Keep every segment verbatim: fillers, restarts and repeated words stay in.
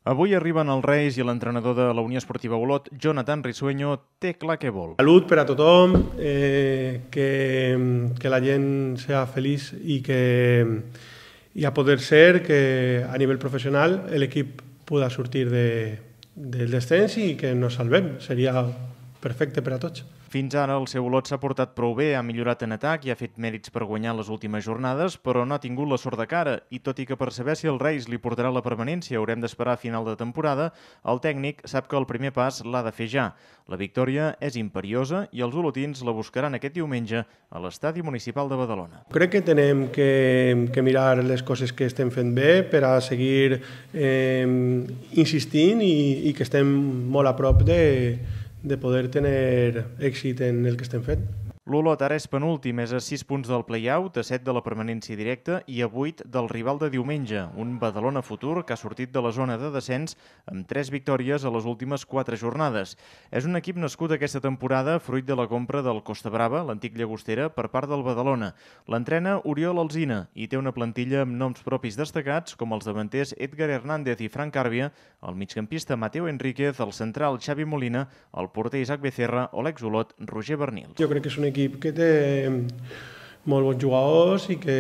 Avui arriben els Reis i l'entrenador de la Unió Esportiva Olot, Jonathan Risueño, té clar què vol. Salut per a tothom, eh, que, que la gent sea feliç i que i a poder ser que a nivell professional l'equip pugui sortir de, del descens i que nos salvem. Seria perfecte per a tots. Fins ara el seu Olot s'ha portat prou bé, ha millorat en atac i ha fet mèrits per guanyar les últimes jornades, però no ha tingut la sort de cara i tot i que per saber si els Reis li portarà la permanència haurem d'esperar a final de temporada, el tècnic sap que el primer pas l'ha de fer ja. La victòria és imperiosa i els olotins la buscaran aquest diumenge a l'Estadi Municipal de Badalona. Crec que tenem que, que mirar les coses que estem fent bé per a seguir eh, insistint i, i que estem molt a prop de de poder tenir èxit en el que estem fent. L'Olot ara és penúltim, és a sis punts del play-out, a set de la permanència directa i a vuit del rival de diumenge, un Badalona Futur que ha sortit de la zona de descens amb tres victòries a les últimes quatre jornades. És un equip nascut aquesta temporada fruit de la compra del Costa Brava, l'antic Llagostera, per part del Badalona. L'entrena Oriol Alsina i té una plantilla amb noms propis destacats com els davanters Edgar Hernández i Frank Àrbia, el migcampista Mateo Enríquez, el central Xavi Molina, el porter Isaac Becerra o l'ex-Olot Roger Bernils. Jo crec que és un equip que té molt bons jugadors i que,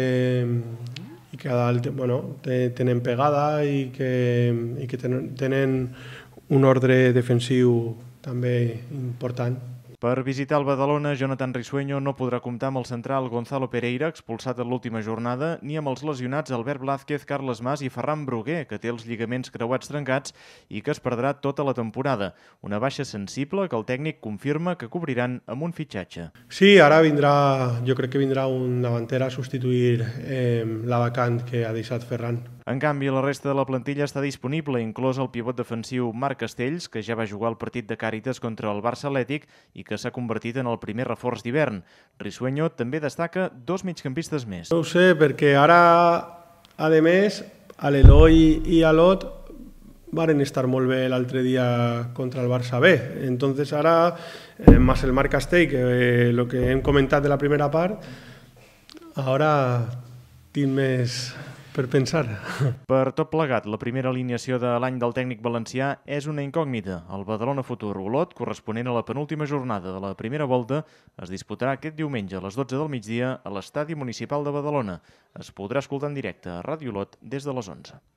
i que a dalt bueno, tenen pegada i que, i que tenen, tenen un ordre defensiu també important. Per visitar el Badalona, Jonathan Risueño no podrà comptar amb el central Gonzalo Pereira, expulsat en l'última jornada, ni amb els lesionats Albert Blázquez, Carles Mas i Ferran Bruguer, que té els lligaments creuats trencats i que es perdrà tota la temporada. Una baixa sensible que el tècnic confirma que cobriran amb un fitxatge. Sí, ara vindrà, jo crec que vindrà un davanter a substituir eh, la vacant que ha deixat Ferran. En canvi, la resta de la plantilla està disponible, inclòs el pivot defensiu Marc Castells, que ja va jugar el partit de Càritas contra el Barça Atlètic i que s'ha convertit en el primer reforç d'hivern. Risueño també destaca dos migcampistes més. No ho sé, perquè ara, a més, a l'Eloi i a l'Ot varen estar molt bé l'altre dia contra el Barça B. Entonces ara, eh, más el Marc Castell, que eh, lo que hem comentat de la primera part, ara tinc més per pensar. Per tot plegat, la primera alineació de l'any del tècnic valencià és una incògnita. El Badalona Futur Olot, corresponent a la penúltima jornada de la primera volta, es disputarà aquest diumenge a les dotze del migdia a l'Estadi Municipal de Badalona. Es podrà escoltar en directe a Ràdio Olot des de les onze.